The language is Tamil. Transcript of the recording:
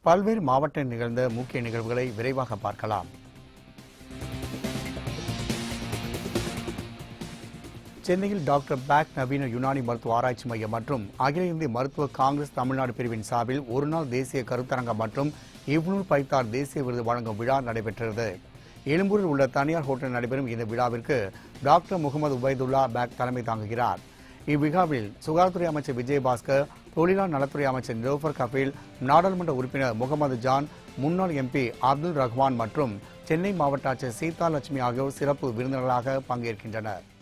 பல்வேறு மாவட்டங்களில் நிகழ்ந்த முக்கிய நிகழ்வுகளை விரைவாக பார்க்கலாம். சென்னையில் டாக்டர் பேக் நவீன யுனானி மருத்துவ ஆராய்ச்சி மையம் மற்றும் அகில இந்திய மருத்துவ காங்கிரஸ் தமிழ்நாடு பிரிவின் சார்பில் ஒருநாள் தேசிய கருத்தரங்கம் மற்றும் இப்னுல் பைத்தார் தேசிய விருது வழங்கும் விழா நடைபெற்றது. எழும்பூரில் உள்ள தனியார் ஹோட்டலில் நடைபெறும் இந்த விழாவிற்கு டாக்டர் முகமது உபைதுல்லா பேக் தலைமை தாங்குகிறார். இவ்விழாவில் சுகாதாரத்துறை அமைச்சர் விஜயபாஸ்கர், தொழிலாளர் நலத்துறை அமைச்சர் நிலோஃபர் கபீல், நாடாளுமன்ற உறுப்பினர் முகமது ஜான், முன்னாள் எம்பி அப்துல் ரஹ்மான் மற்றும் சென்னை மாவட்ட ஆட்சியர் சீதா லட்சுமி ஆகியோர் சிறப்பு விருந்தினர்களாக பங்கேற்கின்றனர்.